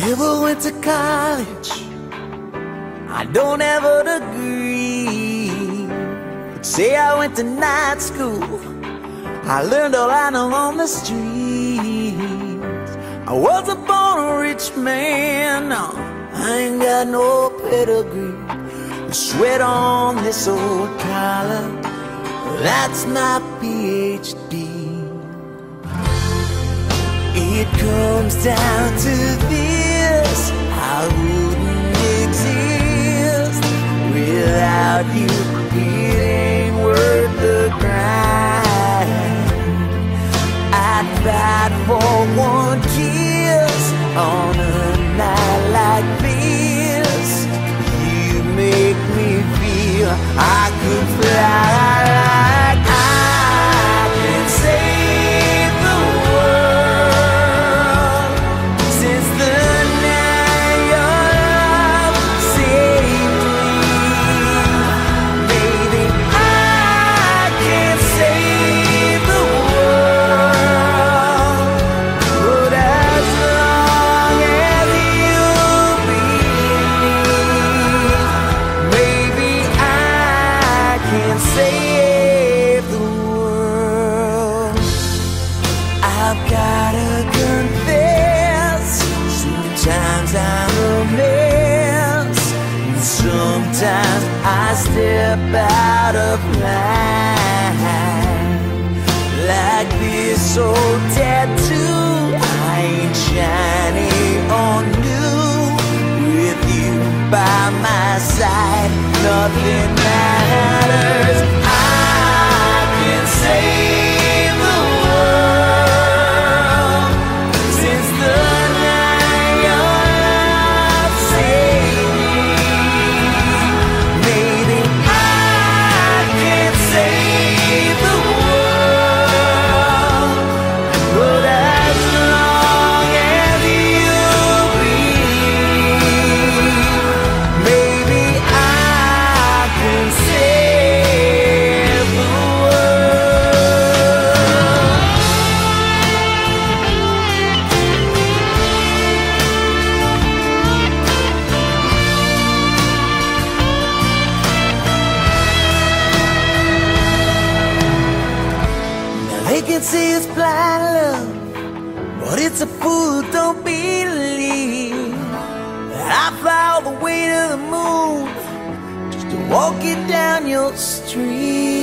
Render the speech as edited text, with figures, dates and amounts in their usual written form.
never went to college, I don't have a degree. But say I went to night school, I learned all I know on the streets. I wasn't born a rich man, no, I ain't got no pedigree. The sweat on this old collar, that's my PhD. It comes down to this: I wouldn't exist without you. It ain't worth the grind. I'd fight for one kiss on a night like this. You make me feel I could fly like I can save the world. Since the night your love saved me, baby, I can save the world. But as long as you believe, maybe I can save the world. I've gotta confess, sometimes I'm a mess, and sometimes I step out of line. Like this old tattoo, I ain't shiny or new. With you by my side, nothing matters. I can save the world. Since the night your love saved me, maybe I can save the world. But as long as you breathe, maybe I can save the world. Now they can say it's blind love, but it's a fool who don't believe that I fly all the way to the moon just to walk it down your street.